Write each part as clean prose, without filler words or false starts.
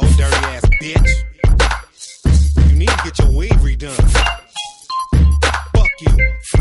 Oh, dirty ass bitch. You need to get your weave redone. Fuck you.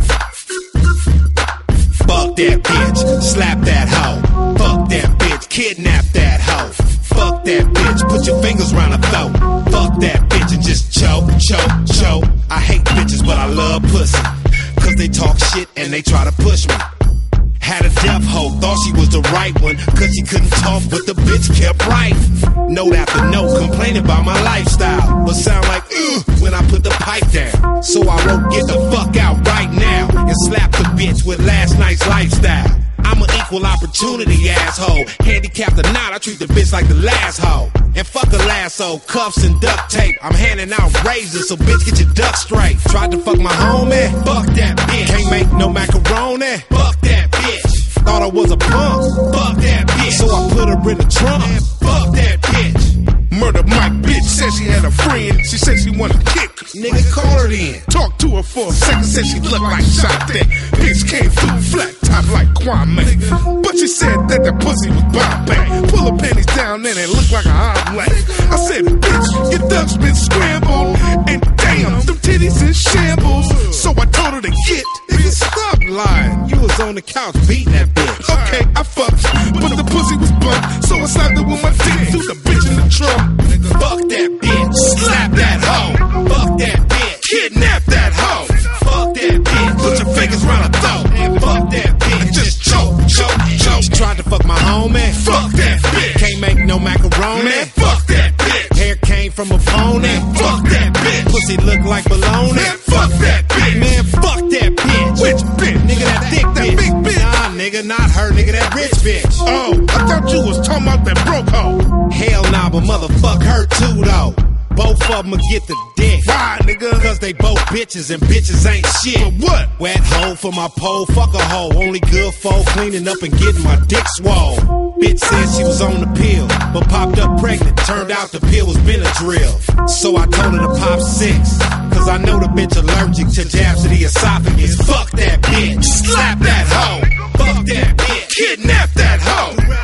Fuck that bitch. Slap that hoe. Fuck that bitch. Kidnap that hoe. Fuck that bitch. Put your fingers around her throat. Fuck that bitch and just choke, choke, choke. I hate bitches, but I love pussy. Cause they talk shit and they try to push me. Had a deaf hoe, thought she was the right one, cause she couldn't talk, but the bitch kept writing. Note after note, complaining about my lifestyle, but sound like when I put the pipe down. So I wrote, get the fuck out right now, and slap the bitch with last night's lifestyle. I'm an equal opportunity asshole. Handicapped or not, I treat the bitch like the last hoe. And fuck a lasso, cuffs and duct tape. I'm handing out razors, so bitch get your duck straight. Tried to fuck my homie, fuck that bitch. Can't make no macaroni, fuck that bitch. Thought I was a punk, fuck that bitch. So I put her in the trunk, fuck that bitch. Murder Mike bitch said she had a friend. She said she wanted to kick. Nigga, call her in. Talked to her for a second, said she looked like shot that. Bitch came through flat top like Kwame. But she said that the pussy was Bombay. Pull her panties down and it looked like an omelet. I said, bitch, your duck's been scrambled. And damn, them titties in shambles. So I told her to get. Nigga, stop lying. You was on the couch beating that bitch. Okay, I fucked, but the pussy was bumped. So I slapped her with my dick through the bitch in the trunk. Fuck that bitch. Slap that hoe. Fuck that bitch. Kidnap that hoe. Fuck that bitch. Put your fingers round her throat. And fuck that bitch. Just choke, choke, choke. She tried to fuck my homie. Fuck that bitch. Can't make no macaroni. Man, fuck that bitch. Hair came from a pony. Fuck that bitch. Pussy look like baloney. Man, fuck that bitch. Man, fuck that bitch. Which bitch? Nigga, that thick that bitch. big bitch. Nah, nigga, not her. Nigga, that rich bitch. Oh, I thought you was talking about that broke hoe. Hell nah, but motherfuck her too, though. Both of them get the dick. Why, nigga? Cause they both bitches and bitches ain't shit. For what? Wet hoe for my pole, fuck a hoe. Only good for cleaning up and getting my dick swole. Bitch said she was on the pill, but popped up pregnant. Turned out the pill was Benadryl. So I told her to pop 6. Cause I know the bitch allergic to jabs to the esophagus. Fuck that bitch. Slap that hoe. Fuck that bitch. Kidnap that hoe.